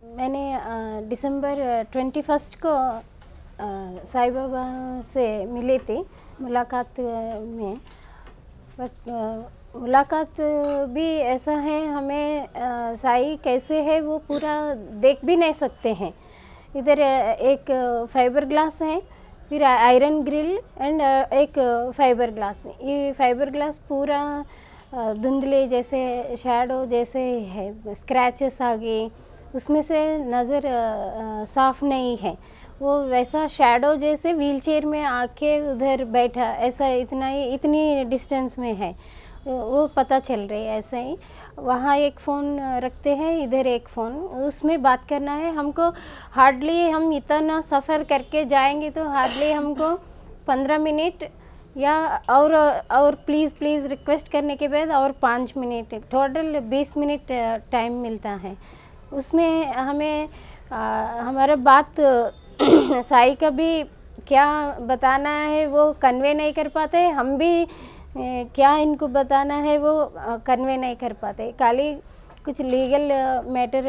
मैंने दिसंबर 21 को साईं बाबा से मिली थी मुलाकात में। बट मुलाकात भी ऐसा है, हमें साईं कैसे है वो पूरा देख भी नहीं सकते हैं। इधर एक फाइबर ग्लास है, फिर आयरन ग्रिल एंड एक फाइबर ग्लास। ये फाइबर ग्लास पूरा धुंधले जैसे शैडो जैसे है, स्क्रैचेस आ गए, उसमें से नज़र साफ नहीं है। वो वैसा शैडो जैसे व्हीलचेयर में आके उधर बैठा, ऐसा इतनी डिस्टेंस में है, वो पता चल रही है। ऐसा ही वहाँ एक फ़ोन रखते हैं, इधर एक फ़ोन, उसमें बात करना है हमको। हार्डली हम इतना सफ़र करके जाएंगे तो हार्डली हमको 15 मिनट या और प्लीज़ रिक्वेस्ट करने के बाद और 5 मिनट, टोटल 20 मिनट टाइम मिलता है। उसमें हमें हमारा बात साईं का भी क्या बताना है वो कन्वे नहीं कर पाते, हम भी क्या इनको बताना है वो कन्वे नहीं कर पाते। खाली कुछ लीगल मैटर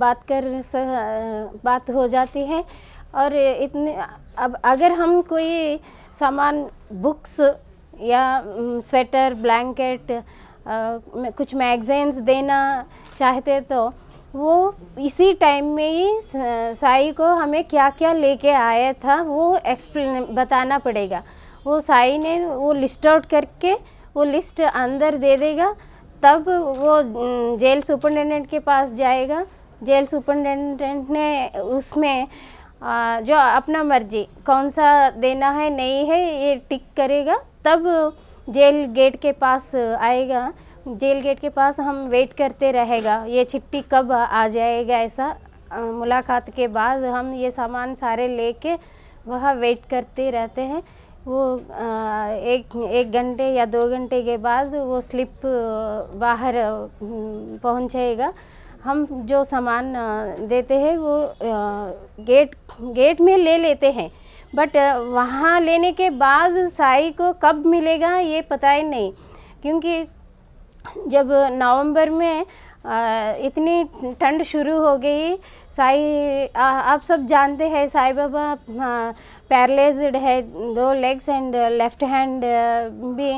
बात हो जाती है। और इतने अब अगर हम कोई सामान, बुक्स या स्वेटर, ब्लैंकेट, कुछ मैगज़ीन्स देना चाहते तो वो इसी टाइम में ही साईं को हमें क्या क्या लेके आया था वो एक्सप्लेन बताना पड़ेगा। वो साईं ने वो लिस्ट आउट करके वो लिस्ट अंदर दे देगा, तब वो जेल सुपरिटेंडेंट के पास जाएगा। जेल सुपरिटेंडेंट ने उसमें जो अपना मर्जी कौन सा देना है नहीं है ये टिक करेगा, तब जेल गेट के पास आएगा। जेल गेट के पास हम वेट करते रहेगा, ये चिट्ठी कब आ जाएगा। ऐसा मुलाकात के बाद हम ये सामान सारे लेके वहाँ वेट करते रहते हैं। वो एक घंटे या 2 घंटे के बाद वो स्लिप बाहर पहुँचेगा। हम जो सामान देते हैं वो गेट में ले लेते हैं, बट वहाँ लेने के बाद साईं को कब मिलेगा ये पता ही नहीं। क्योंकि जब नवंबर में इतनी ठंड शुरू हो गई, साईं आप सब जानते हैं साईं बाबा पैरालाइज्ड है, 2 लेग्स एंड लेफ्ट हैंड भी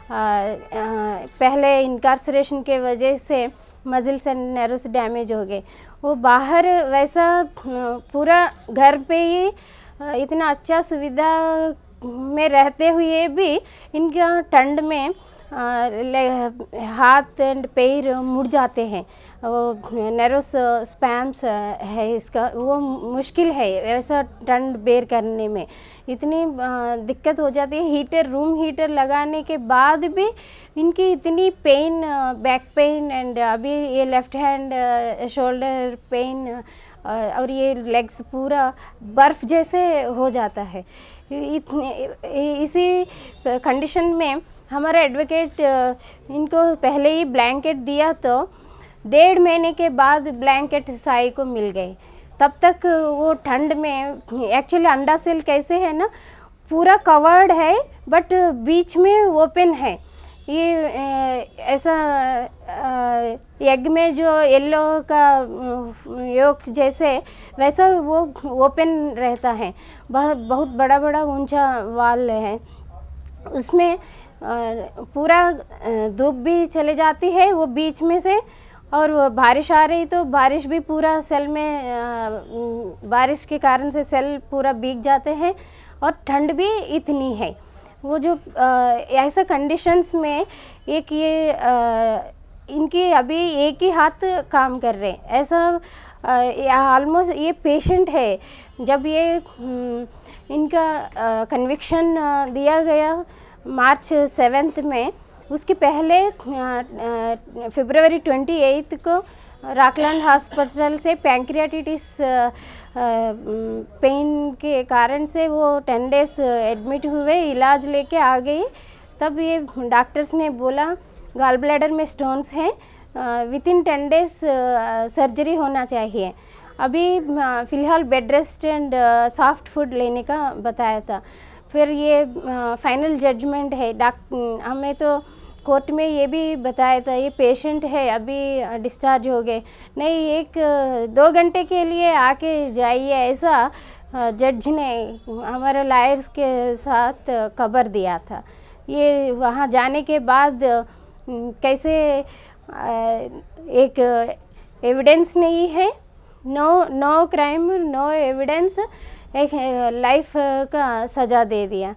पहले इनकार्सरेशन के वजह से मसल्स एंड नर्व्स डैमेज हो गए। वो बाहर वैसा पूरा घर पे ही इतना अच्छा सुविधा में रहते हुए भी इनका ठंड में हाथ एंड पैर मुड़ जाते हैं। वो नर्वस स्पैम्स है इसका, वो मुश्किल है ऐसा ठंड बेर करने में, इतनी दिक्कत हो जाती है। हीटर, रूम हीटर लगाने के बाद भी इनकी इतनी पेन, बैक पेन एंड अभी ये लेफ़्ट हैंड शोल्डर पेन और ये लेग्स पूरा बर्फ़ जैसे हो जाता है। इसी कंडीशन में हमारा एडवोकेट इनको पहले ही ब्लैंकेट दिया, तो 1.5 महीने के बाद ब्लैंकेट साईं को मिल गए। तब तक वो ठंड में, एक्चुअली अंडा सेल कैसे है ना, पूरा कवर्ड है बट बीच में ओपन है। ये ऐसा एग में जो येलो का योक जैसे वैसा वो ओपन रहता है। बहुत बड़ा बड़ा ऊंचा वाल है, उसमें पूरा धूप भी चले जाती है वो बीच में से, और बारिश आ रही तो बारिश भी पूरा सेल में, बारिश के कारण से सेल पूरा भीग जाते हैं, और ठंड भी इतनी है। वो जो ऐसा कंडीशंस में एक ये इनकी अभी एक ही हाथ काम कर रहे हैं, ऐसा ऑलमोस्ट ये पेशेंट है। जब ये इनका कन्विक्शन दिया गया मार्च 7 में, उसके पहले फरवरी 28 को राकलैंड हॉस्पिटल से पैंक्रियाटिस पेन के कारण से वो 10 डेज एडमिट हुए, इलाज लेके आ गई। तब ये डॉक्टर्स ने बोला गॉल ब्लैडर में स्टोन्स हैं, विथिन 10 डेज सर्जरी होना चाहिए। अभी फ़िलहाल bed rest and soft food लेने का बताया था। फिर ये फाइनल जजमेंट है, हमें तो कोर्ट में ये भी बताया था ये पेशेंट है अभी डिस्चार्ज हो गए, नहीं 1-2 घंटे के लिए आके जाइए, ऐसा जज ने हमारे लॉयर्स के साथ खबर दिया था। ये वहाँ जाने के बाद कैसे एक एविडेंस नहीं है, नो क्राइम नो एविडेंस, एक लाइफ का सज़ा दे दिया।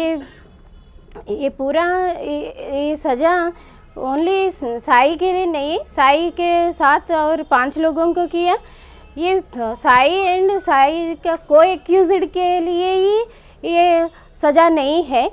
ये पूरा ये सज़ा ओनली साई के लिए नहीं, साई के साथ और 5 लोगों को किया। ये साई एंड साई का को एक्यूज्ड के लिए ही ये सज़ा नहीं है।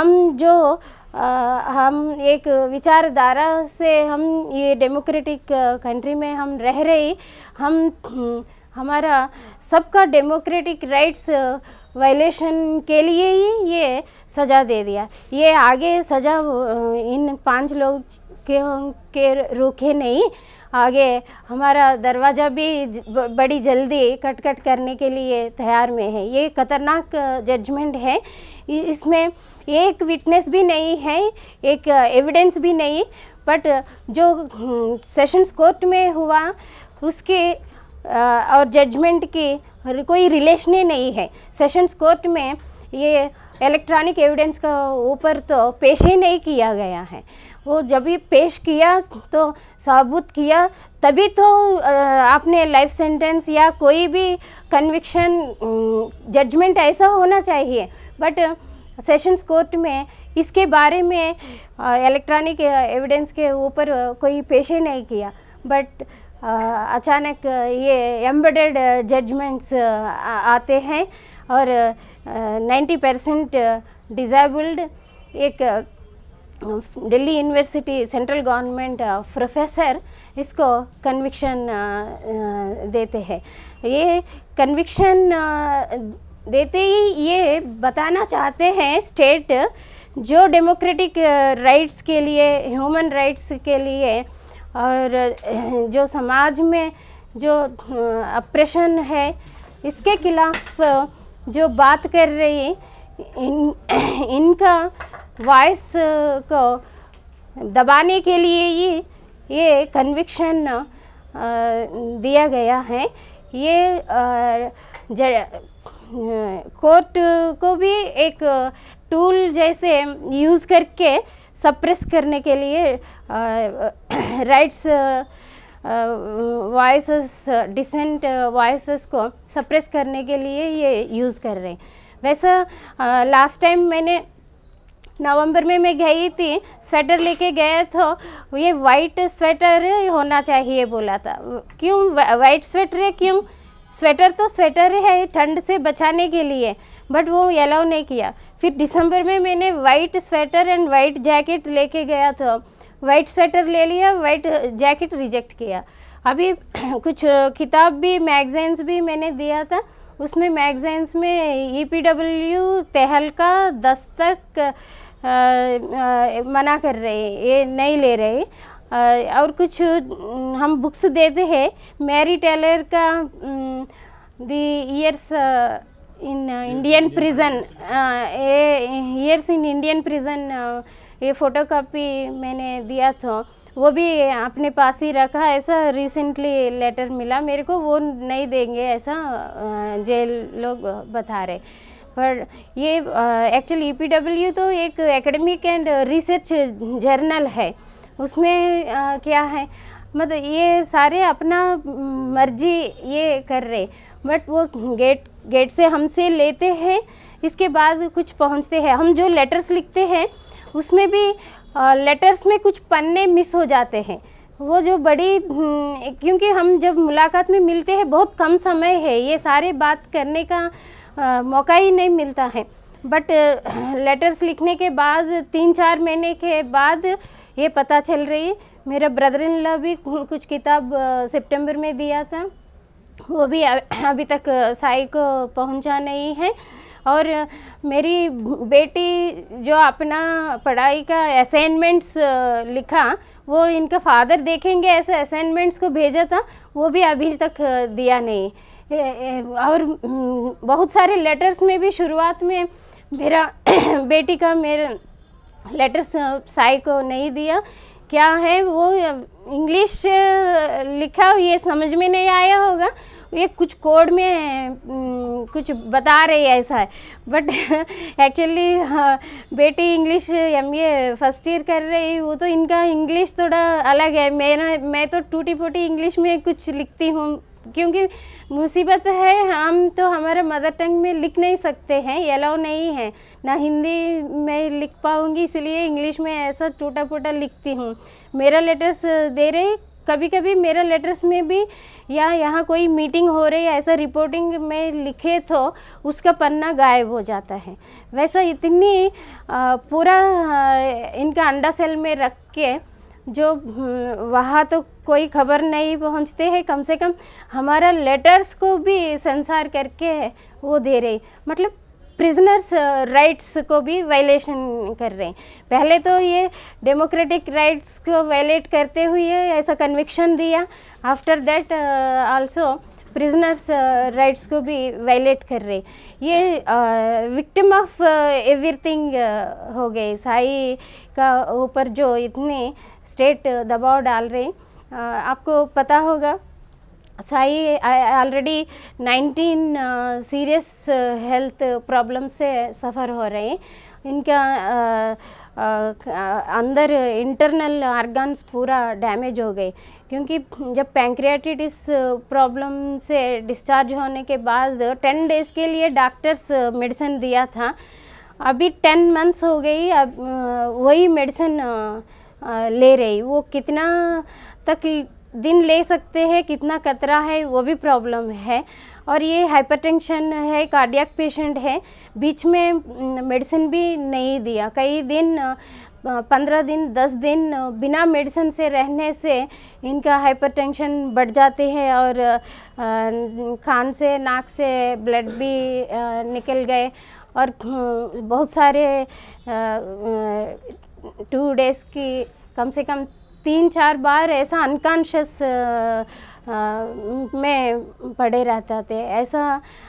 हम एक विचारधारा से हम ये डेमोक्रेटिक कंट्री में हम रह रहे, हमारा सबका डेमोक्रेटिक राइट्स वायलेशन के लिए ही ये सज़ा दे दिया। ये आगे सज़ा इन 5 लोग के रुके नहीं, आगे हमारा दरवाज़ा भी बड़ी जल्दी कट करने के लिए तैयार में है। ये खतरनाक जजमेंट है, इसमें एक विटनेस भी नहीं है, एक एविडेंस भी नहीं, बट जो सेशंस कोर्ट में हुआ उसके और जजमेंट की कोई रिलेशन ही नहीं है। सेशंस कोर्ट में ये इलेक्ट्रॉनिक एविडेंस का ऊपर तो पेश ही नहीं किया गया है। वो जब भी पेश किया तो साबुत किया तभी तो आपने लाइफ सेंटेंस या कोई भी कन्विक्शन जजमेंट ऐसा होना चाहिए, बट सेशंस कोर्ट में इसके बारे में इलेक्ट्रॉनिक एविडेंस के ऊपर कोई पेश ही नहीं किया। बट अचानक ये एम्बेडेड जजमेंट्स आते हैं और 90% डिसेबल्ड एक Delhi university central government professor इसको कन्विक्शन देते हैं। ये कन्विक्शन देते ही ये बताना चाहते हैं स्टेट जो डेमोक्रेटिक राइट्स के लिए, ह्यूमन राइट्स के लिए और जो समाज में जो अप्रेशन है इसके खिलाफ जो बात कर रही, इनका वॉइस को दबाने के लिए ही ये कन्विक्शन दिया गया है। ये कोर्ट को भी एक टूल जैसे यूज़ करके सप्रेस करने के लिए राइट्स वॉइसेस, डिसेंट वॉइसेस को सप्रेस करने के लिए ये यूज़ कर रहे हैं। वैसा लास्ट टाइम मैंने नवंबर में मैं गई थी, स्वेटर लेके गए तो ये वाइट स्वेटर होना चाहिए बोला था। क्यों वाइट स्वेटर है? क्यों? स्वेटर तो स्वेटर है ठंड से बचाने के लिए, बट वो अलाउ नहीं किया। फिर दिसंबर में मैंने white sweater and white jacket लेके गया तो वाइट स्वेटर ले लिया, वाइट जैकेट रिजेक्ट किया। अभी कुछ किताब भी, मैगज़ीन्स भी मैंने दिया था, उसमें मैगज़ीन्स में EPW तहलका दस्तक मना कर रहे हैं, ये नहीं ले रहे। और कुछ हम बुक्स देते हैं, मैरी टेलर का the years in Indian prison, years in Indian prison, ये फ़ोटो कापी मैंने दिया था, वो भी अपने पास ही रखा। ऐसा रिसेंटली लेटर मिला मेरे को, वो नहीं देंगे ऐसा जेल लोग बता रहे। पर ये एक्चुअली EPW तो एक एकेडमिक एंड रिसर्च जर्नल है, उसमें क्या है मतलब ये सारे अपना मर्जी ये कर रहे, बट वो गेट से हमसे लेते हैं, इसके बाद कुछ पहुंचते हैं। हम जो लेटर्स लिखते हैं उसमें भी लेटर्स में कुछ पन्ने मिस हो जाते हैं। वो जो बड़ी क्योंकि हम जब मुलाकात में मिलते हैं बहुत कम समय है, ये सारे बात करने का मौका ही नहीं मिलता है। बट लेटर्स लिखने के बाद 3-4 महीने के बाद ये पता चल रही है। मेरा ब्रदर इन लॉ भी कुछ किताब सितंबर में दिया था, वो भी अभी तक साई को पहुंचा नहीं है। और मेरी बेटी जो अपना पढ़ाई का असाइनमेंट्स लिखा, वो इनका फादर देखेंगे ऐसे असाइनमेंट्स को भेजा था, वो भी अभी तक दिया नहीं। और बहुत सारे लेटर्स में भी शुरुआत में मेरा बेटी का लेटर्स साई को नहीं दिया। क्या है वो इंग्लिश लिखा, ये समझ में नहीं आया होगा, ये कुछ कोड में कुछ बता रही है ऐसा है, बट एक्चुअली बेटी इंग्लिश MA फर्स्ट ईयर कर रही, वो तो इनका इंग्लिश थोड़ा अलग है। मैं तो टूटी फूटी इंग्लिश में कुछ लिखती हूँ, क्योंकि मुसीबत है, हम तो हमारे मदर टंग में लिख नहीं सकते हैं, ये अलाउ नहीं है, ना हिंदी में लिख पाऊँगी, इसलिए इंग्लिश में ऐसा टूटा फूटा लिखती हूँ। मेरा लेटर्स दे रहे, कभी कभी मेरा लेटर्स में भी या यहाँ कोई मीटिंग हो रही है ऐसा रिपोर्टिंग में लिखे तो उसका पन्ना गायब हो जाता है। वैसा इतनी पूरा इनका अंडा सेल में रख के जो वहाँ तो कोई खबर नहीं पहुँचते हैं, कम से कम हमारा लेटर्स को भी सेंसर करके वो दे रही, मतलब प्रिजनर्स राइट्स को भी वायलेशन कर रहे हैं। पहले तो ये डेमोक्रेटिक राइट्स को वायलेट करते हुए ऐसा कन्विक्शन दिया, after that also prisoners rights को भी वायलेट कर रहे। ये विक्टिम ऑफ एवरीथिंग हो गए। साई का ऊपर जो इतने स्टेट दबाव डाल रहे, आपको पता होगा Sai already 19 serious health problem से सफ़र हो रहे हैं। इनका अंदर इंटरनल ऑर्गन्स पूरा डैमेज हो गए, क्योंकि जब पैंक्रियाटिस प्रॉब्लम से डिस्चार्ज होने के बाद 10 डेज़ के लिए डॉक्टर्स मेडिसिन दिया था, अभी 10 मंथ्स हो गई, अब वही मेडिसिन ले रही। वो कितना तक दिन ले सकते हैं, कितना खतरा है, वो भी प्रॉब्लम है। और ये हाइपरटेंशन है, कार्डियक पेशेंट है, बीच में मेडिसिन भी नहीं दिया, कई दिन 15 दिन 10 दिन बिना मेडिसिन से रहने से इनका हाइपरटेंशन बढ़ जाते हैं और कान से नाक से ब्लड भी निकल गए और बहुत सारे 2 डेज़ की कम से कम 3-4 बार ऐसा अनकॉन्शियस में पड़े रहते थे। ऐसा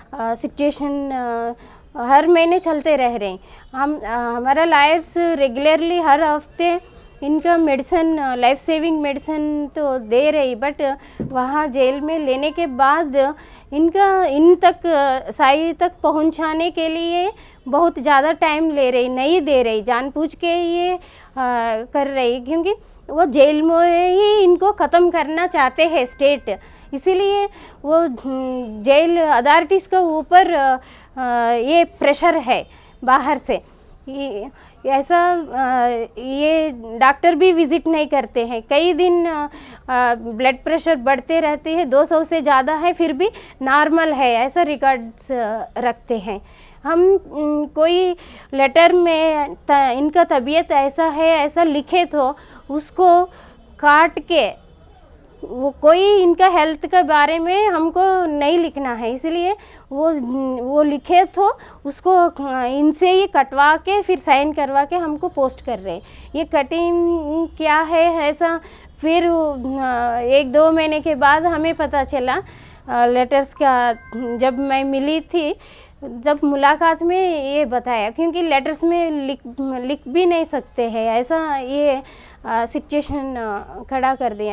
सिचुएशन हर महीने चलते रह रहे हैं। हमारा लायर्स रेगुलरली हर हफ्ते इनका मेडिसिन, लाइफ सेविंग मेडिसिन तो दे रही, बट वहाँ जेल में लेने के बाद इनका इन तक साई तक पहुँचाने के लिए बहुत ज़्यादा टाइम ले रही, नहीं दे रही, जानबूझ के ये कर रही, क्योंकि वो जेल में ही इनको ख़त्म करना चाहते हैं स्टेट, इसीलिए वो जेल अथॉरिटीज़ के ऊपर ये प्रेशर है बाहर से। ऐसा ये डॉक्टर भी विज़िट नहीं करते हैं, कई दिन ब्लड प्रेशर बढ़ते रहते हैं, 200 से ज़्यादा है फिर भी नॉर्मल है, ऐसा रिकॉर्ड्स रखते हैं। हम कोई लेटर में इनका तबीयत ऐसा है ऐसा लिखे तो उसको काट के, वो कोई इनका हेल्थ के बारे में हमको नहीं लिखना है, इसलिए वो लिखे तो उसको इनसे ही कटवा के फिर साइन करवा के हमको पोस्ट कर रहे हैं। ये कटिंग क्या है ऐसा फिर 1-2 महीने के बाद हमें पता चला लेटर्स का, जब मैं मिली थी, जब मुलाकात में ये बताया, क्योंकि लेटर्स में लिख भी नहीं सकते हैं, ऐसा ये सिचुएशन खड़ा कर दिया।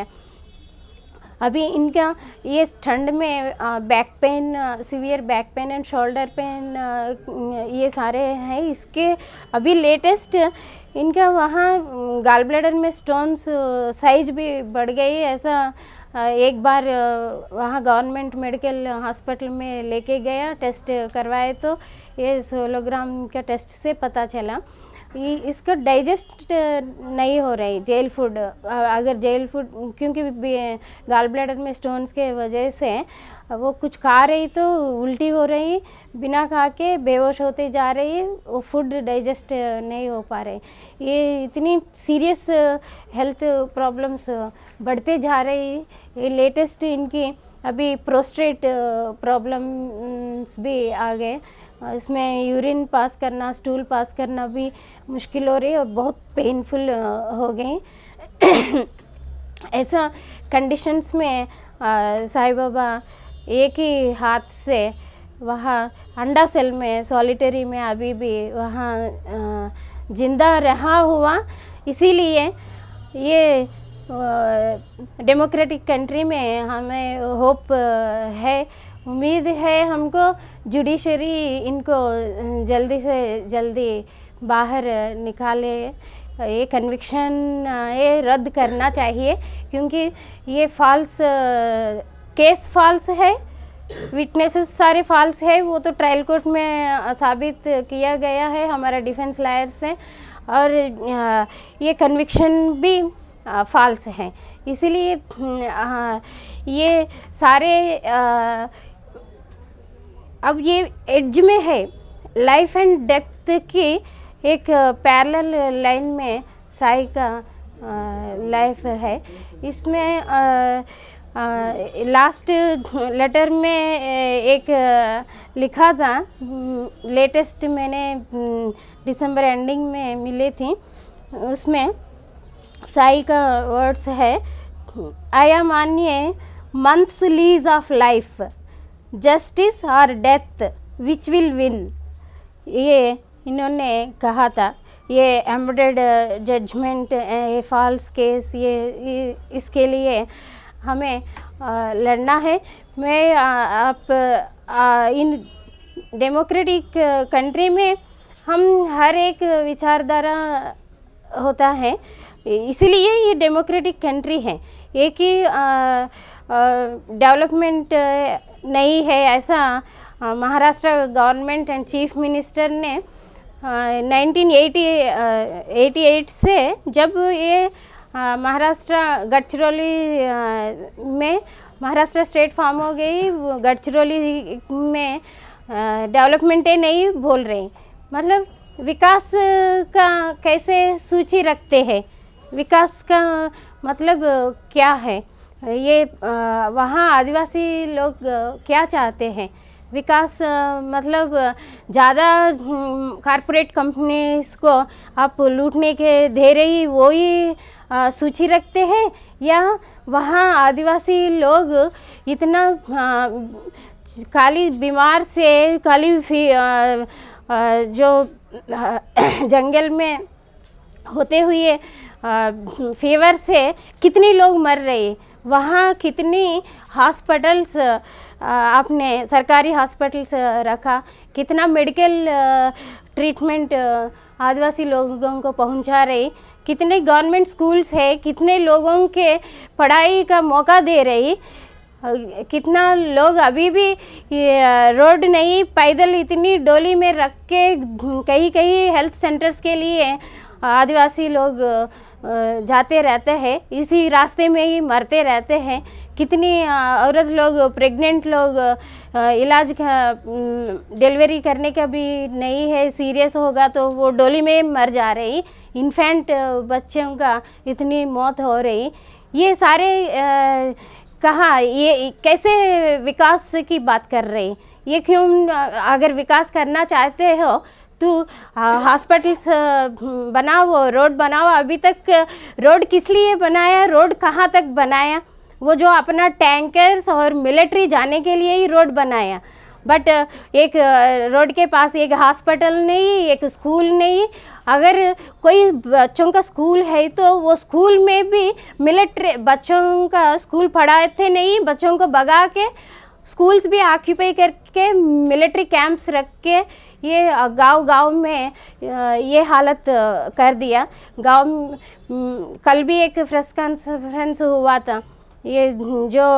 अभी इनका ये ठंड में back pain, severe back pain and shoulder pain, ये सारे हैं। इसके अभी लेटेस्ट इनका वहाँ गॉल ब्लैडर में स्टोन्स साइज भी बढ़ गई, ऐसा एक बार वहाँ गवर्नमेंट मेडिकल हॉस्पिटल में लेके गया, टेस्ट करवाए तो ये 16 ग्राम का टेस्ट से पता चला। इसका डाइजेस्ट नहीं हो रही जेल फूड, अगर जेल फूड, क्योंकि गॉल ब्लैडर में स्टोन्स के वजह से वो कुछ खा रही तो उल्टी हो रही, बिना खा के बेहोश होते जा रही, वो फूड डाइजेस्ट नहीं हो पा रहे। ये इतनी सीरियस हेल्थ प्रॉब्लम्स बढ़ते जा रही। ये लेटेस्ट इनकी अभी प्रोस्टेट प्रॉब्लम्स भी आ गए, इसमें यूरिन पास करना, स्टूल पास करना भी मुश्किल हो रही है और बहुत पेनफुल हो गई। ऐसा कंडीशंस में साई बाबा एक ही हाथ से वहाँ अंडा सेल में, सॉलिटरी में अभी भी वहाँ जिंदा रहा हुआ। इसीलिए ये डेमोक्रेटिक कंट्री में हमें होप है, उम्मीद है हमको जुडिशरी इनको जल्दी से जल्दी बाहर निकाले। ये कन्विक्शन ये रद्द करना चाहिए, क्योंकि ये फॉल्स केस फॉल्स है, विटनेसेस सारे फॉल्स है। वो तो ट्रायल कोर्ट में साबित किया गया है हमारा डिफेंस लॉयर से, और ये कन्विक्शन भी फॉल्स है। इसीलिए ये सारे अब ये एज में है, लाइफ एंड डेथ की एक पैरेलल लाइन में साई का लाइफ है। इसमें लास्ट लेटर में एक लिखा था, लेटेस्ट मैंने दिसंबर एंडिंग में मिली थी, उसमें साई का वर्ड्स है, I am on a months lease of life, justice और डेथ विच विल विन। ये इन्होंने कहा था। ये एम्बेडेड जजमेंट, ये फॉल्स केस, ये इसके लिए हमें लड़ना है। मैं आप इन डेमोक्रेटिक कंट्री में हम हर एक विचारधारा होता है, इसीलिए ये डेमोक्रेटिक कंट्री है। एक ही डेवलपमेंट नहीं है, ऐसा Maharashtra government and chief minister ने 1988 से, जब ये महाराष्ट्र गढ़चिरौली में महाराष्ट्र स्टेट फॉर्म हो गई, गढ़चिरौली में डेवलपमेंट नहीं बोल रहे, मतलब विकास का कैसे सूची रखते हैं, विकास का मतलब क्या है, ये वहाँ आदिवासी लोग क्या चाहते हैं, विकास मतलब ज़्यादा कॉरपोरेट कंपनीज को आप लूटने के दे रही वो ही सूची रखते हैं, या वहाँ आदिवासी लोग इतना खाली बीमार से, खाली जो जंगल में होते हुए फीवर से कितने लोग मर रहे, वहाँ कितनी हॉस्पिटल्स आपने सरकारी हॉस्पिटल्स रखा, कितना मेडिकल ट्रीटमेंट आदिवासी लोगों को पहुंचा रही, कितने गवर्नमेंट स्कूल्स है, कितने लोगों के पढ़ाई का मौका दे रही, कितना लोग अभी भी रोड नहीं, पैदल इतनी डोली में रख के कहीं कहीं हेल्थ सेंटर्स के लिए आदिवासी लोग जाते रहते हैं, इसी रास्ते में ही मरते रहते हैं। कितनी औरत लोग, प्रेग्नेंट लोग इलाज का डिलीवरी करने का भी नहीं है, सीरियस होगा तो वो डोली में मर जा रही, इन्फेंट बच्चों का इतनी मौत हो रही। ये सारे कहाँ, ये कैसे विकास की बात कर रहे, ये क्यों? अगर विकास करना चाहते हो तो हॉस्पिटल्स बनाओ, रोड बनाओ। अभी तक रोड किस लिए बनाया, रोड कहाँ तक बनाया? वो जो अपना टैंकर्स और मिलिट्री जाने के लिए ही रोड बनाया, बट एक रोड के पास एक हॉस्पिटल नहीं, एक स्कूल नहीं। अगर कोई बच्चों का स्कूल है तो वो स्कूल में भी मिलिट्री बच्चों का स्कूल पढ़ाते नहीं, बच्चों को भगा के स्कूल्स भी ऑक्यूपाई करके मिलिट्री कैंप्स रख के ये गांव में ये हालत कर दिया। गांव कल भी एक प्रेस कॉन्फ्रेंस हुआ था, ये जो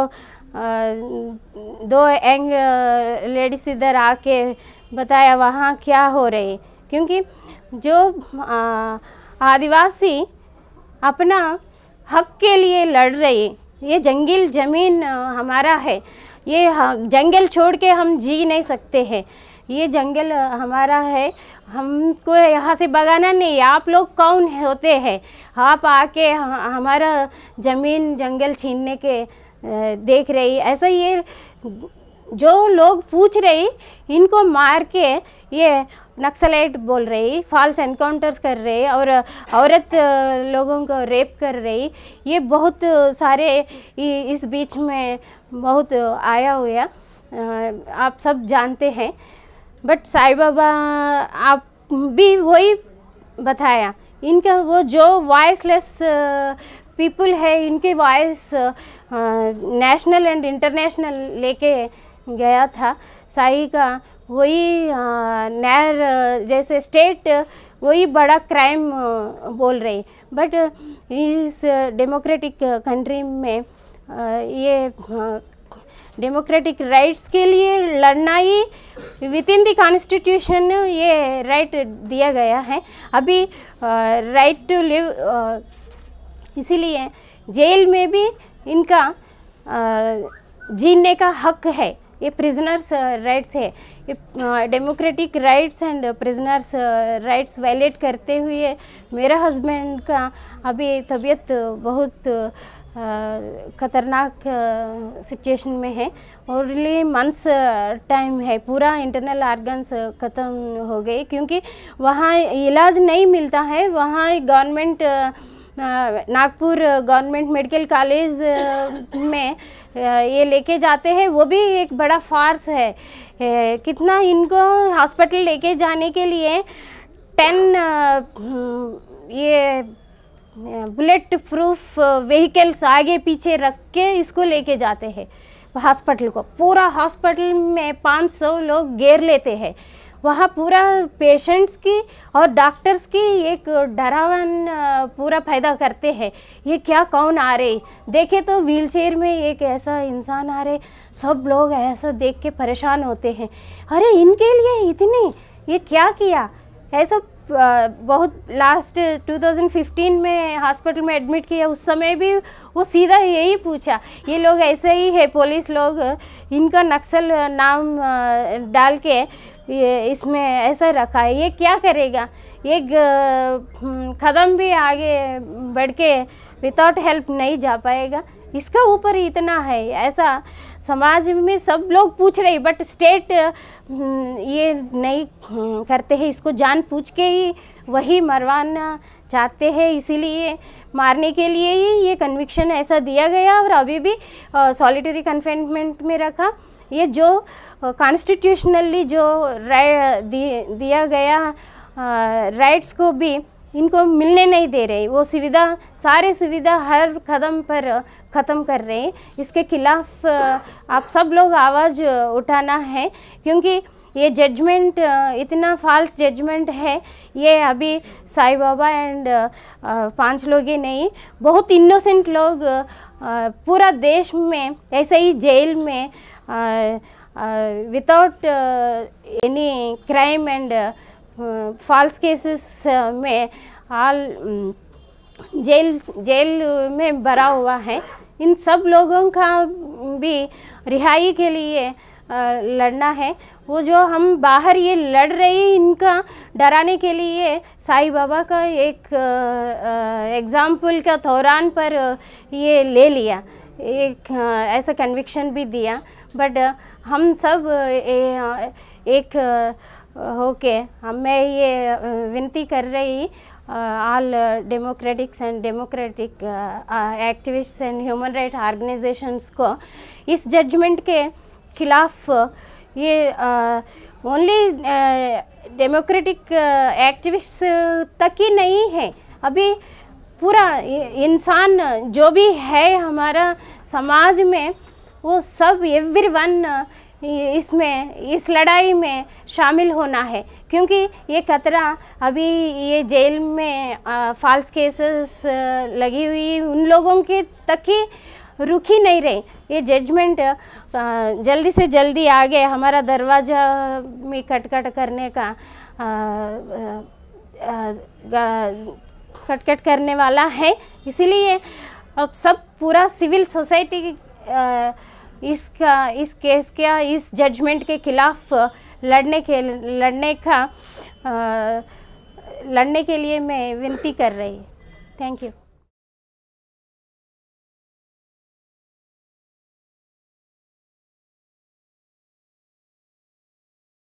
दो यंग लेडीज इधर आके बताया वहाँ क्या हो रही, क्योंकि जो आदिवासी अपना हक के लिए लड़ रही, ये जंगल ज़मीन हमारा है, ये जंगल छोड़ के हम जी नहीं सकते हैं, ये जंगल हमारा है, हमको यहाँ से भगाना नहीं। आप लोग कौन होते हैं, आप आके हमारा ज़मीन जंगल छीनने के देख रही? ऐसा ये जो लोग पूछ रही, इनको मार के ये नक्सलाइट बोल रही, फॉल्स एनकाउंटर्स कर रही और औरत लोगों को रेप कर रही। ये बहुत सारे इस बीच में बहुत आया हुआ आप सब जानते हैं। बट साई बाबा आप भी वही बताया। इनका वो जो वॉइसलेस पीपल है, इनके वॉइस नेशनल एंड इंटरनेशनल लेके गया था साई का। वही नैर जैसे स्टेट वही बड़ा क्राइम बोल रही, बट इस डेमोक्रेटिक कंट्री में ये डेमोक्रेटिक राइट्स के लिए लड़ना ही विद इन द कॉन्स्टिट्यूशन ये राइट दिया गया है। अभी राइट टू लिव, इसीलिए जेल में भी इनका जीने का हक है। ये प्रिजनर्स राइट्स है। ये democratic rights and prisoners rights violate करते हुए मेरा हस्बैंड का अभी तबीयत बहुत ख़तरनाक सिचुएशन में है। ओनली मंथ्स टाइम है, पूरा इंटरनल ऑर्गन्स ख़त्म हो गए क्योंकि वहाँ इलाज नहीं मिलता है। वहाँ government Nagpur government medical college में ये लेके जाते हैं, वो भी एक बड़ा फार्स है। कितना इनको हॉस्पिटल लेके जाने के लिए 10 ये बुलेट प्रूफ व्हीकल्स आगे पीछे रख के इसको लेके जाते हैं हॉस्पिटल को। पूरा हॉस्पिटल में 500 लोग घेर लेते हैं। वहाँ पूरा पेशेंट्स की और डॉक्टर्स की एक डरावन पूरा पैदा करते हैं। ये क्या, कौन आ रहे, देखे तो व्हीलचेयर में एक ऐसा इंसान आ रहे, सब लोग ऐसा देख के परेशान होते हैं। अरे इनके लिए इतनी, ये क्या किया ऐसा। बहुत लास्ट 2015 में हॉस्पिटल में एडमिट किया, उस समय भी वो सीधा यही पूछा, ये लोग ऐसे ही है, पुलिस लोग इनका नक्सल नाम डाल के ये इसमें ऐसा रखा है, ये क्या करेगा। एक कदम भी आगे बढ़ के विदाउट हेल्प नहीं जा पाएगा। इसका ऊपर इतना है, ऐसा समाज में सब लोग पूछ रहे, बट स्टेट ये नहीं करते हैं। इसको जानबूझ के ही वही मरवाना चाहते हैं, इसीलिए मारने के लिए ही ये कन्विक्शन ऐसा दिया गया और अभी भी सॉलिटरी कन्फाइनमेंट में रखा। ये जो कॉन्स्टिट्यूशनली जो दिया गया राइट्स को भी इनको मिलने नहीं दे रहे। वो सुविधा, सारे सुविधा हर कदम पर ख़त्म कर रहे हैं। इसके खिलाफ आप सब लोग आवाज़ उठाना है, क्योंकि ये जजमेंट इतना फॉल्स जजमेंट है। ये अभी साई बाबा एंड 5 लोग ही नहीं, बहुत इनोसेंट लोग पूरा देश में ऐसे ही जेल में without any crime and false cases में ऑल जेल में भरा हुआ है। इन सब लोगों का भी रिहाई के लिए लड़ना है। वो जो हम बाहर ये लड़ रही, इनका डराने के लिए साई बाबा का एक एग्ज़ाम्पल का दौरान पर ये ले लिया, एक ऐसा कन्विक्शन भी दिया। बट हम सब एक होके मैं ये विनती कर रही all democratics and democratic activists and human right organisations को इस जजमेंट के खिलाफ ये ओनली डेमोक्रेटिक एक्टिविस्ट तक ही नहीं है, अभी पूरा इंसान जो भी है हमारा समाज में, वो सब एवरीवन इसमें इस लड़ाई में शामिल होना है। क्योंकि ये खतरा अभी ये जेल में फॉल्स केसेस लगी हुई उन लोगों के तक ही रुक ही नहीं रहे। ये जजमेंट जल्दी से जल्दी आगे हमारा दरवाज़ा में खटखट करने का खटखट करने वाला है। इसीलिए अब सब पूरा सिविल सोसाइटी इस केस का, इस जजमेंट के खिलाफ लड़ने के लिए मैं विनती कर रही। Thank you.